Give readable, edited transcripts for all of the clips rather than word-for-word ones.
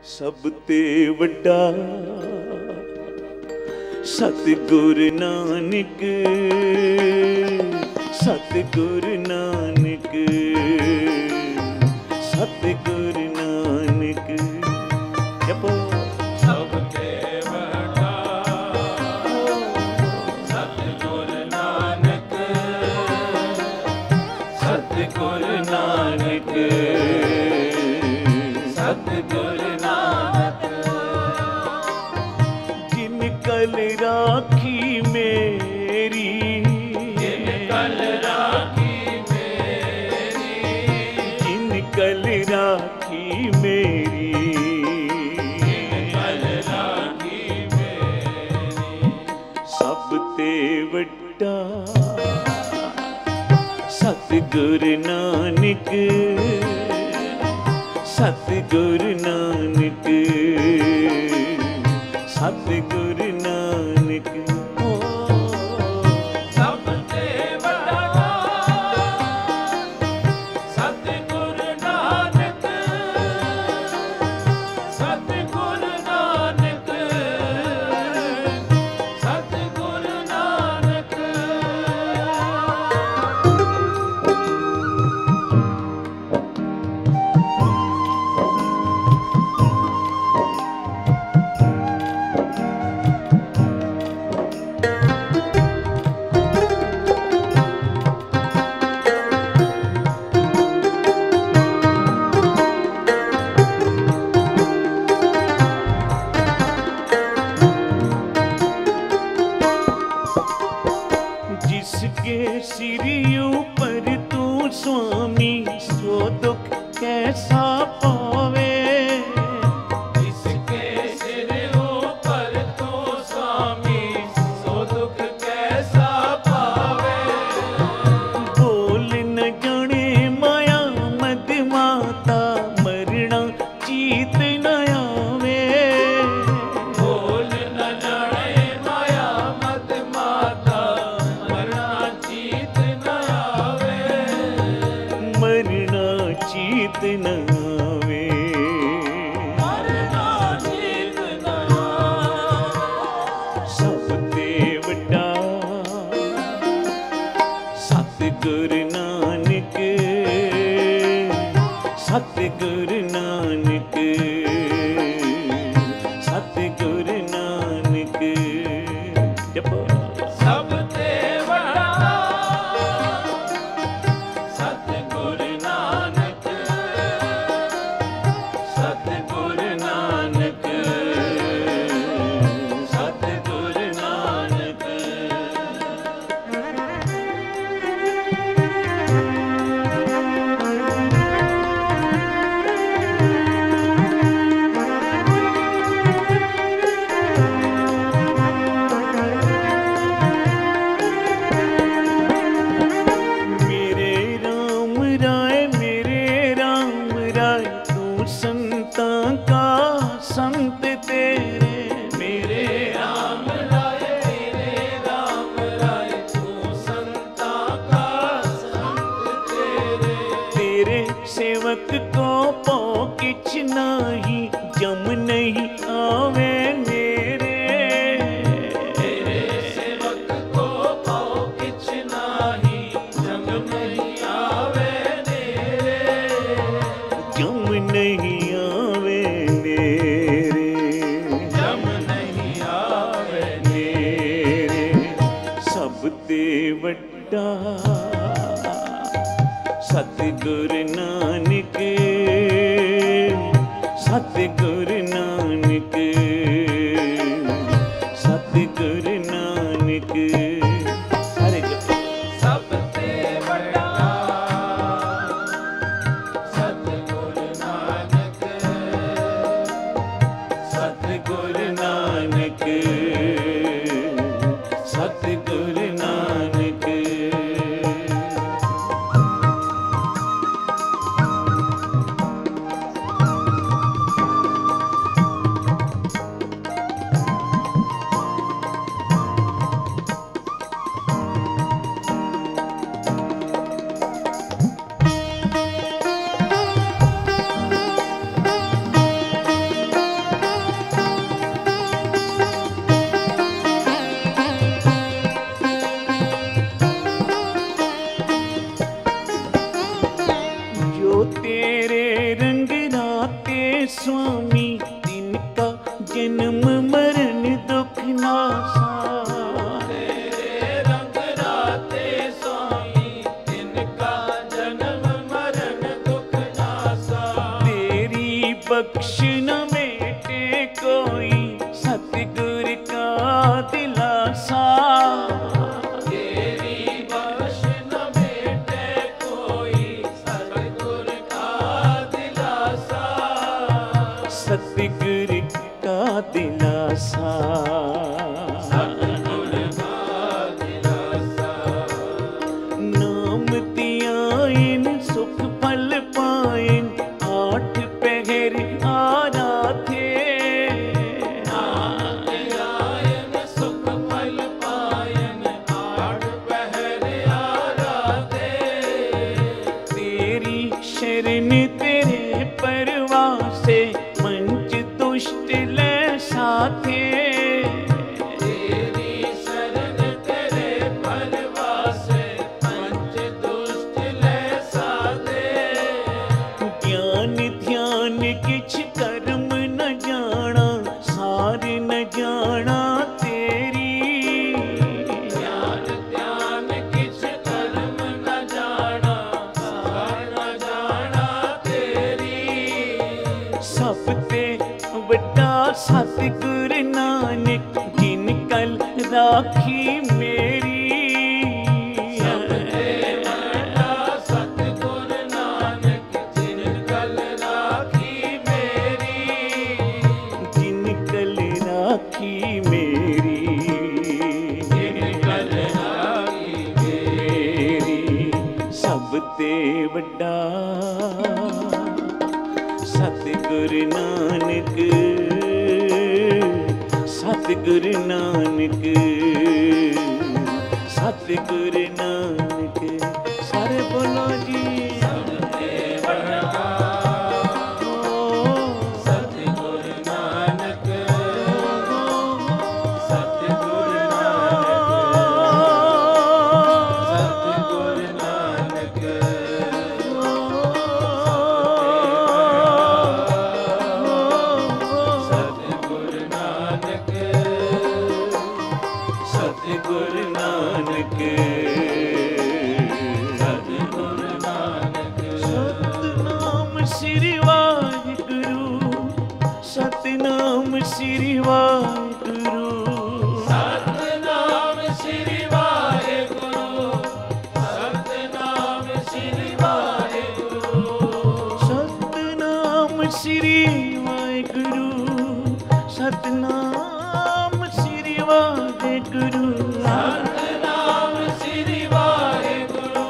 सब ते वड्डा सतगुरु नानक, सतगुरु नानक, सतगुरु नानक। जपो सब ते वड्डा सतगुरु नानक, सतगुरु नानक, सतगुरु नानक। जिन कल राखी मेरी, जिन कल राखी मेरी, जिन कल राखी मेरी, जिन कल राखी मेरी। सब ते वड्डा सतगुरु नानक, सतगुरु नानक, सतगुरु नानक। ओ सब ते वड्डा सतगुरु नानक, सतगुरु नानक, सतगुरु नानक। जिसके सिर ऊपर तू स्वामी, सो दुख कैसा पावे। जिसके सिर ऊपर तो स्वामी, सो दुख कैसा पावे। बोल न जाने माया मद माता, मरना चीत न आवे। बोल न जाने माया मत माता, मरना चीत न आवे। मरना चीत न आवे। मरना चीत न आवे। सब ते वड्डा सतगुरु नानक, सतगुरु नानक, सतगुरु नानक। जपो सब ते वड्डा सतगुरु नानक, सतगुरु नानक, सतगुरु नानक। मेरे राम राय, तू संता का संत तेरे। मेरे राम राय, तू संता का संत तेरे। तेरे सेवक को पो किछ नाही, जम नहीं आवे मेरे। तेरे सेवक को पाओ किछ नाही, जम नहीं आवे नेरे। जम नहीं आवे मेरे, जम नहीं आवे मेरे। सब ते वड्डा सतगुरु नानक, सतगुरु नानक, सतगुरु नानक। हरे जपो सब ते वड्डा सतगुरु नानक, सतगुरु नानक, सतगुरु नानक। स्वामी तिनका जन्म मरण दुख नासा। तेरे रंग राते स्वामी तिनका जन्म मरण दुख नासा। तेरी बख्श न मेटे कोई सतगुर का दिलासा। तेरी बख्श न मेटे कोई सतगुर का दिलासा। सतगुर का दिलासा। सतगुर का दिलासा। नाम दियाइन सुख फल पाइन आठ पहर आराधे। आयन सुख फल पायन आठ पहर आराधे। तेरी शरण तेरे परवासे मंच दुष्ट ले साथे। तेरी शरण तेरे परवासे पंच दुष्ट ले साधे। ज्ञान ध्यान किछ कर्म न जाना सार न जाना तेरी। ज्ञान ध्यान किछ कर्म न जाना सार न जाना तेरी। सब ते वड्डा सतगुर नानक जिन कल राखी मेरी। सबते बड़ा सतगुर नानक जिन कल राखी मेरी। जिन कल राखी मेरी। जिन कल राखी मेरी सब ते वड्डा सतगुर नानक। सतगुर नानक। सतगुर नानक। सारे बोलो जी। सबते बड़ा सतगुर नानक। सतगुर नानक। सतगुर नानक। सतगुर नानक। सतगुर नानक। सतनाम श्री वाहिगुरु। सतनाम श्री वाहिगुरु। सतनाम श्री वाहेगुरु। सतनाम श्री वाहेगुरु। सतनाम श्री वाहिगुरु। सतनाम श्री वाहिगुरु। सतनाम श्री वाहेगुरु।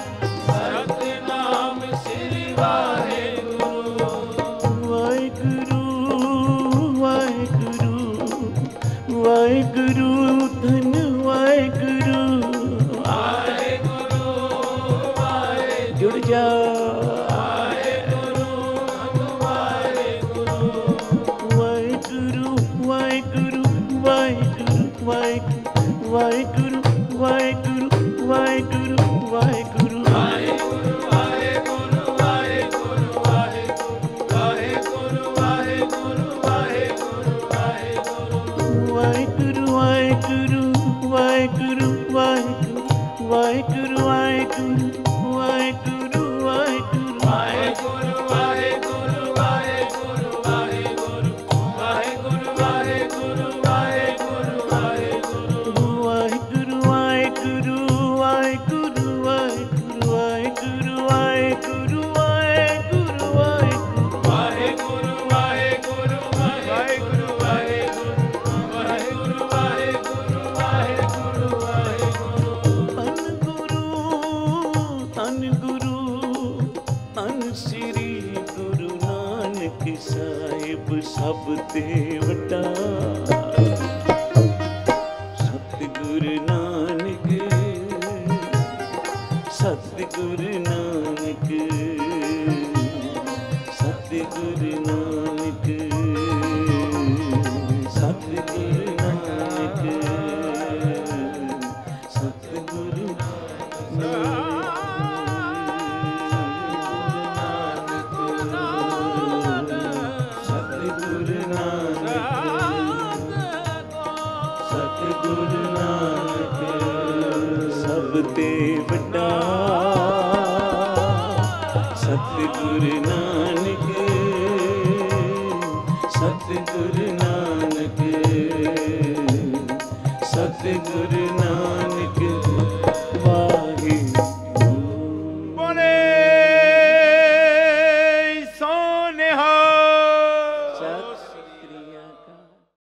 सतनाम श्री वाहेगुरु। वाहिगुरु वाहिगुरु वाहिगुरु धन वाहिगुरु। वाहेगुरु वाहेगुरु। जुड़ जा। वाहेगुरु वाहेगुरु। वाहिगुरु वाहिगुरु वाहिगुरु वाहिगुरु वाहिगुरु वाहिगुरु वाहिगुरु वाहिगुरु। वाहेगुरु वाहेगुरु वाहेगुरु वाहेगुरु वाहेगुरु वाहेगुरु वाहेगुरु वाहेगुरु। वाहिगुरु वाहिगुरु वाहिगुरु वाहिगुरु वाहिगुरु वाहिगुरु वाहिगुरु वाहिगुरु। वाहेगुरु वाहेगुरु वाहेगुरु वाहेगुरु वाहेगुरु वाहेगुरु वाहेगुरु वाहेगुरु। वाहिगुरु वाहिगुरु वाहिगुरु वाहिगुरु वाहिगुरु वाहिगुरु वाहिगुरु वाहिगुरु। वाहेगुरु वाहेगुरु वाहेगुरु वाहेगुरु वाहेगुरु वाहेगुरु वाहेगुरु। धन गुरु धन श्री गुरु नानक साहिब सब ते वड्डा। सतगुरु नानक। सतगुरु नानक। सतगुरु नानक। सतगुरु नानक। सतगुरु ਵੱਡਾ ਸਤਿਗੁਰੂ ਨਾਨਕ ਸਤਿਗੁਰੂ ਨਾਨਕ ਸਤਿਗੁਰੂ ਨਾਨਕ